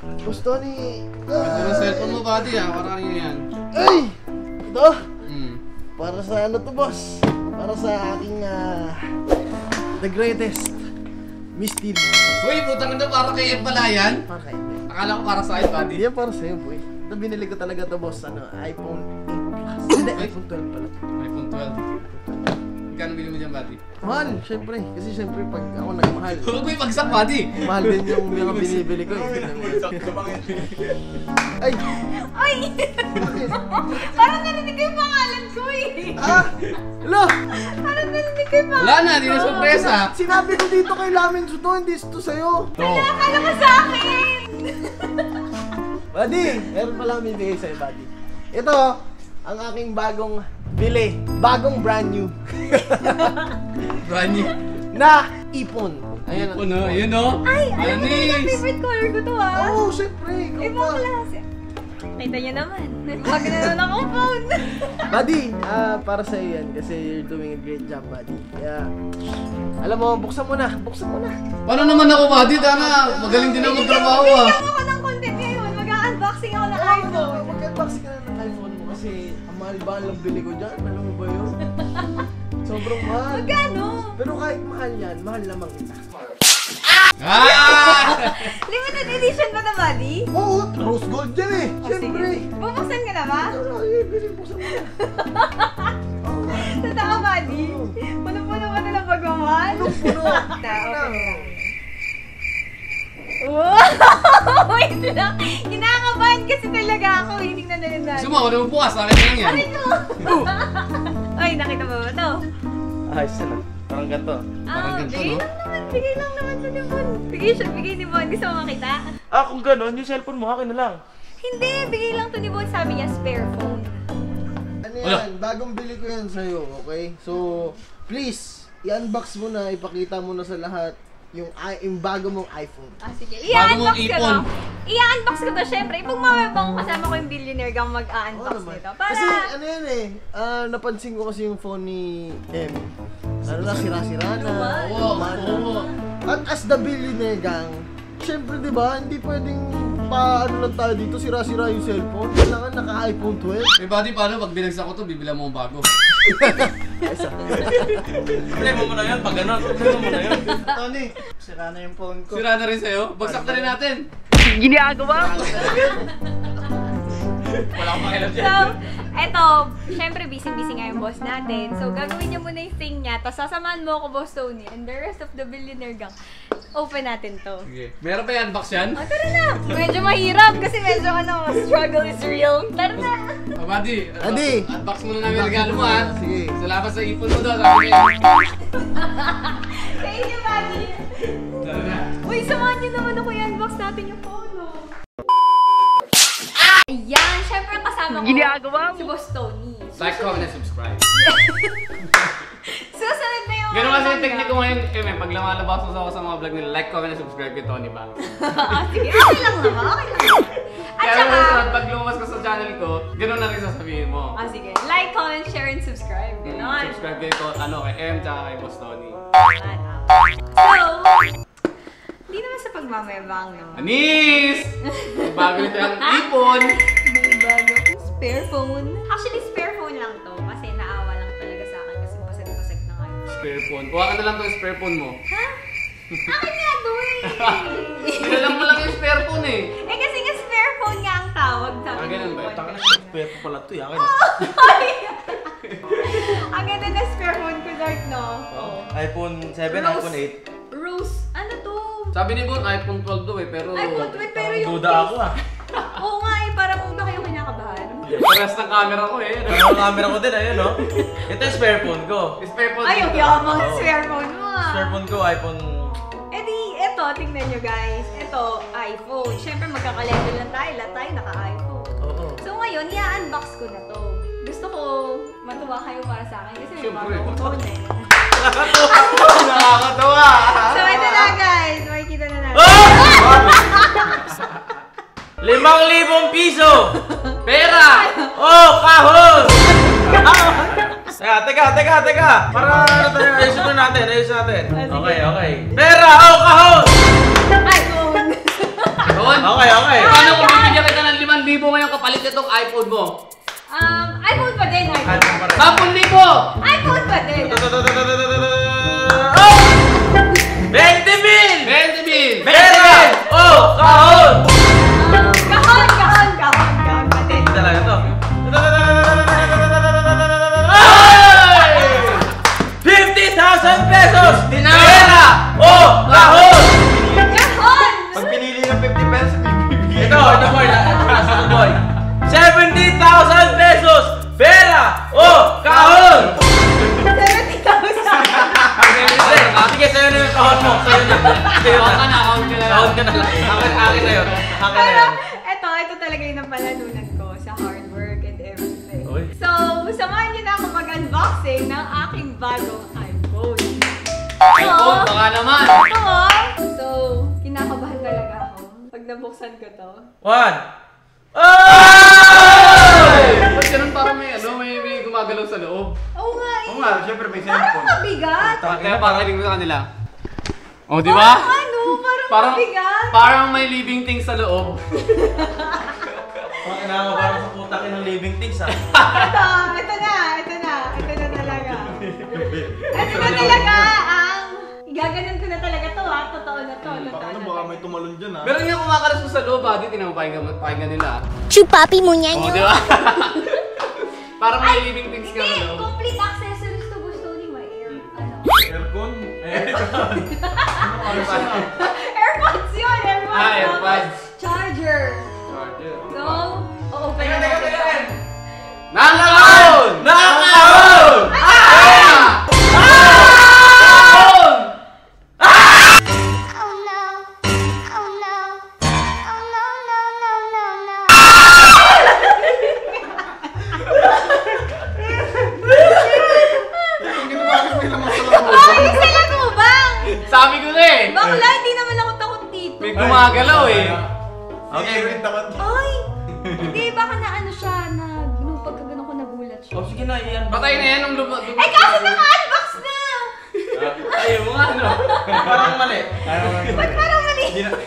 Boss Tony. Ito yung cellphone mo, buddy, ha? Parang yan. Ay! Ito? Para sa ano to, boss? Para sa aking, the greatest mystery. Uy, putang ina, para kay Ed pala yan? Para kayo, boy. Akala ko para sa akin, buddy. Hindi yan para sa'yo, boy. Ito binili ko talaga to, boss. Ano, iPhone 8 Plus. Hindi, iPhone 12 pala. iPhone 12. Magkano bili mo dyan, buddy? Mahal, syempre. Kasi syempre, pag ako nagmahal, Huwag mo yung pagsak, buddy. mahal din yung mga binibili ko. Ay! Ay! Parang narinig ko yung pangalan ko eh. Ah! Hello! Parang narinig ko yung pangalan. Wala na, di na sorpresa. Sinabi ko dito kay Lamin to, hindi ito sa'yo. Akala ko sa akin. Buddy, meron pala kami bigay sa'yo, buddy. Ito, ang aking bagong bili. Bagong brand new. Brand new. Na ipon. Ayan. Ipon, no? Yun, no? Ay, alam mo Anis. na favorite color ko to ah. Oo, syempre. Ikaw Ibang pa. klase. Kita niyo naman. Maganda na akong phone. Buddy, para sa'yo yan kasi you're doing a great job, buddy. Kaya, alam mo, buksan mo na. Buksan mo na. Paano naman ako, buddy? Tama, magaling din ako magtrabaho, ah. Bigyan mo ako ng content ngayon. Mag-unboxing ako ng iPhone. Mag-unboxing ka na ng iPhone mo kasi ang mahal-bahal ang bili ko dyan. Alam mo ba yun? Sobrang mahal. Magkano? Pero kahit mahal yan, mahal naman kita. Ah! Limited edition ba na, buddy? Oo, rose gold yan eh. Oh, Siyempre. sige. Bubuksan ka na ba? Buksan mo na. Totoo, buddy? Puno-puno ba ito ng pagmamahal? Puno. Wow! Wait lang. Kinakabahan kasi talaga ako. Hindi na nalindan. Gusto mo, ako naman bukas. Akin lang yan. Aray ko! Ay, nakita mo ba ito? Ayos na. Parang ganito. Parang ganito, bigay no? lang naman. Bigay lang naman ito ni Bon. Bigay ni Bon. Gusto mo makita? Kung gano'n, yung cellphone mo, akin na lang. Hindi, bigay lang to ni Bon. Sabi niya, spare phone. Ano yan? Bagong bili ko yan sa'yo, okay? So, please, i-unbox mo na, ipakita mo na sa lahat yung bago mong iPhone. Sige. Bago mong I-unbox ko ipon. to. I-unbox ko to, syempre. Pag mamabang kasama ko yung billionaire gang mag-unbox naman. nito. Para... Kasi ano yan eh, napansin ko kasi yung phone ni M. Ano na, sira-sira na. Oo, umano. oo. At as the billionaire gang, syempre diba, hindi pwedeng ano lang tayo dito, sira-sira yung cellphone. Kailangan naka-iPhone 12. Eh, buddy, paano? Pag binagsak ko to, bibila mo ang bago. Problema mo na yun, pag gano'n, problema mo na yun. Tony, sira na yung phone ko. Sira na rin sa'yo. Bagsak na rin natin. Ginagawa ko. Wala akong makialam dyan. So, eto, syempre busy-busy nga yung boss natin. So, gagawin niya muna yung thing niya, tapos sasamahan mo ako, Boss Tony, and the rest of the billionaire gang. Open natin to. Sige. Meron pa yan, box yan? O, tara na! Medyo mahirap kasi medyo struggle is real. Tara na! Oh, buddy. Buddy. Unbox mo na namin yung regalo mo, ha? Sige. Salamat sa ipon mo doon. Sabi niya. Thank you, buddy! Tara na. Uy, samahan niyo naman ako i-unbox natin yung phone, oh. Ayan, syempre kasama ko si Boss Tony. Like, comment, and subscribe. Susunod na yung Ganun kasi yung technique ko ngayon, pag lumalabas ako sa mga vlog nila, like, comment, and subscribe kay Tony ba? Sige, okay lang naman, okay lang naman. At Kaya saka, naman, pag lumabas ka sa channel ko, ganun na rin sasabihin mo. sige, like, comment, share, and subscribe. Ganon. Subscribe kay kay M, tsaka kay Boss Tony. So, hindi naman sa pagmamayabang, no? Anis! May bago nito yung ipon! May bago akong spare phone. Actually, spare phone lang to kasi naawa lang talaga sa akin kasi basag-basag na ngayon. Spare phone. Kuha ka na lang itong spare phone mo. Ha? Akin nga to eh! Nilalang mo lang yung spare phone eh. Eh kasi nga spare phone nga ang tawag sa akin. Ganun ba? Taka na, spare po pala ito, yakin. Ang ganda na spare phone ko, Dark, no? iPhone 7, Rose. iPhone 8. Rose, ano to? Sabi ni Bon, iPhone 12 daw pero... iPhone 12, pero yung Duda ako ah. Oo nga eh, parang una kayo kinakabahan. Parehas ng camera ko eh. Ang camera ko din, ayun no? Ito yung spare phone ko. Spare phone. Ay, yung yamang spare phone mo ah. Spare phone ko, iPhone... Eh di, eto, tingnan nyo guys. Eto, iPhone. Siyempre magkaka-level lang tayo. Lahat tayo naka-iPhone. Oo. So ngayon, i-unbox ko na to. Gusto ko matuwa kayo para sa akin kasi may Siyempre. bago akong phone eh. Nakakatawa! So ito na guys, makikita na natin. 5,000 piso! Pera! Oh, kahon! Teka. Para ano tayo, ayusin natin. Okay. Pera! Oh, kahon! iPhone! Oo, iPhone? Okay. Paano kung bibigyan kita ng 5,000 ngayon kapalit itong iPhone mo? iPhone pa din. iPhone 10,000! iPhone pa din. 20,000! 20,000! Pera! Oh, kahon! Kahon pa din. Talaga to. 50,000 pesos! Pera! Oh, kahon! Kahon! Pag pinili ng 50 pesos, bibigyan. Ito boy. Ito boy. 70,000 pesos! Pera! Oh, kahon! 70,000. Sige, sa'yo na yung kahon mo. Sa'yo na. Account ka na, account ka na. Kahon ka na lang. Akin na yun. Akin na Pero, yun. ito talaga yung napalalunan ko sa hard work and everything. Uy. So, samahan niyo na ako mag-unboxing ng aking bagong iPhone. iPhone, baka naman. Ito, so, kinakabahan talaga ako pag nabuksan ko to. 1. Oh! Ba't ganun parang may gumagalaw sa loob? Oo nga, Oo nga, syempre may parang cellphone. mabigat. Kaya pakinig mo sa kanila. Oh, di ba? Parang mabigat. Parang may living things sa loob. Bakit na ako parang sa putakin ng living things ha? Ito na talaga. Ito na talaga ang gaganon ko na talaga to ha. Totoo na to. Baka baka may tumalon dyan ha. Meron nga kumakalas sa loob, ha? Di tinapapakinggan nila. Chupapi mo niya Oh, niyo. di ba? Parang may living things ka sa Hindi, loob. complete accessories to gusto ni my Aircon? AirPods yun! AirPods. Charger. So, open na natin. Nakakahon! Nakakahon! Oh no. Oh no. Oh no, no, no, no, no. Yung ginamit nila masalamuhan. Ay, isa lang mo bang? Sabi ko na eh! Bakla, hindi naman ako takot dito. May gumagalaw eh. Okay, rin takot. Ay! Hindi, baka na ano siya, na nung pagkaganon ko nagulat siya. Oh, sige na, iyan. Patay na yan nung Eh, kasi naka-unbox na! Ayaw mo nga, no? Parang mali. Ba't parang mali?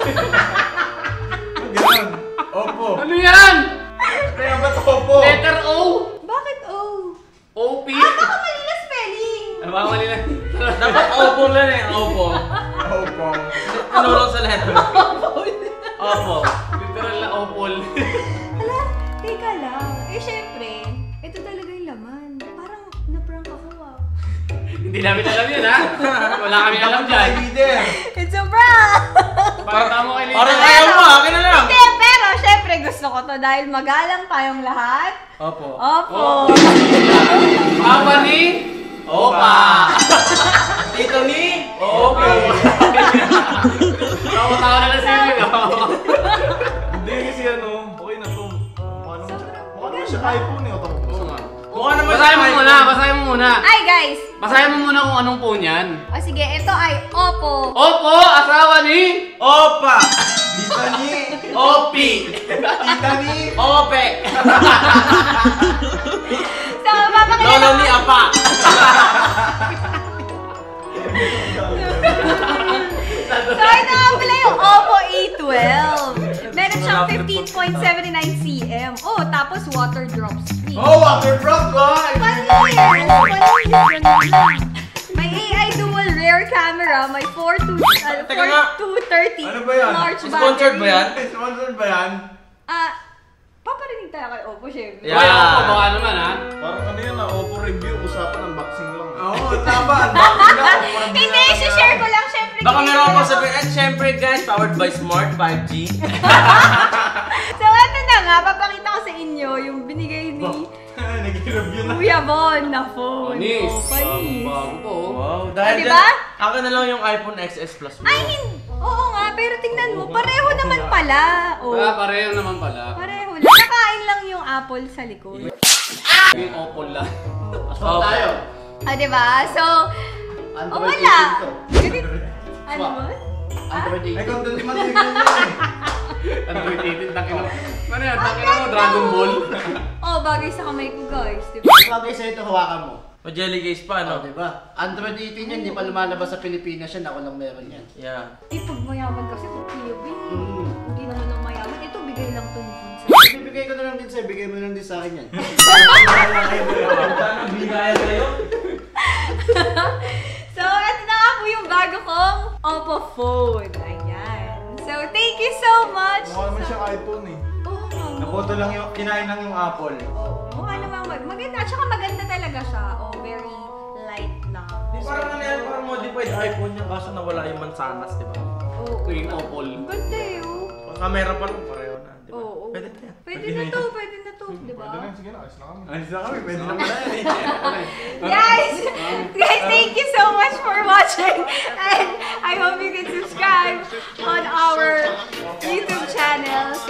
Ganun. Opo. Ano yan? Kaya ba't opo? Letter O? Bakit oh? OP? Baka mali na spelling! Ano ba mali na? Dapat opo lang eh, opo. Opo. Ano lang sa letter? Opo. Literal na opol. Hala, teka lang. Eh, syempre, ito talaga yung laman. Parang na-prank ako ah. Hindi namin alam yun, ha? Wala kami alam dyan. Leader. It's a prank! Parang tamo kay Lita. Parang ayaw mo, akin na lang. Hindi, pero syempre gusto ko to dahil magalang tayong lahat. Opo. Opo. Papa ni? Opa! Tito ni? Okay. Tawa-tawa na lang sa'yo, no? Hindi kasi ano, okay na to. Mukha naman siya iPhone eh. Mukha naman Basahin mo siya muna, basahin mo muna. Ay guys! Basahin mo muna kung anong phone yan. O sige, ito ay Oppo. Opo, asawa ni? Opa! Tita ni. Opi! Tita ni. Ope! So, mapapakita Lolo ko. ni Apa! So, ito nga pala yung Oppo A12. Meron siyang 15.79 cm. Oh, tapos water drop screen. Oh, waterproof guys! May AI dual rear camera, may 4 Teka nga. to 30 Ano ba yan? large Sponsored ba yan? Sponsored ba yan? Paparinig tayo kay Oppo, syempre. Yeah. Oy, Opo, baka naman, ha? Parang ano yan na, Oppo review, usapan unboxing lang. Oo, tama, unboxing lang. Hindi, share ko lang, syempre. Baka meron akong sabihin, and syempre guys, powered by Smart 5G. So, ito na nga, papakita ko sa inyo yung binigay ni Nag-review na. Kuya Bon na phone. Panis. Oh, panis. Bago po. Wow, dahil Ah, diba? dyan, akin na lang yung iPhone XS Plus mo. Ay, oo nga, pero tingnan mo, pareho naman pala. Oh, Pareho naman pala. pareho lang. Nakain lang yung apple sa likod. Yung opol lang. Opo. Tayo. Ah, diba? So, Android wala. 18 to. Ganit. Ano mo? Android Ay, 18. kung doon man tingnan yan eh. Android 18, takin mo. Ano yan? Takin mo, Dragon Ball. Oh, bagay sa kamay ko, guys. Diba? Bagay sa'yo ito, hawakan mo. O jelly case pa, no? Diba? Android 18 yan, di pa lumalabas sa Pilipinas yan, ako lang meron yan. Yeah. Eh, pag mayaman kasi, pag POV, hindi naman ako bigay lang to ni Vincent. Bibigay ko na lang din sa'yo, bigay mo lang din sa akin yan. Bigaya kayo. So, ito na nga po yung bago kong Oppo phone. Ayan. So, thank you so much. Mukha naman siya iPhone eh. Oo nga. Napoto lang yung, kinain lang yung Apple. Oo. Mukha namang maganda. At saka maganda talaga siya. Oh, very light lang. Parang ano yan, parang modified iPhone niya kaso nawala yung mansanas, di ba? Oo. Green Opal. Ganda eh, oh. Ang camera pa lang, pareho na, di ba? Oo. Pwede na yan. Pwede na to, di ba? Sige na, ayos na kami. Ayos na kami, pwede na pala yan eh. Guys, thank you so much for watching. And I hope you can subscribe on our YouTube channel.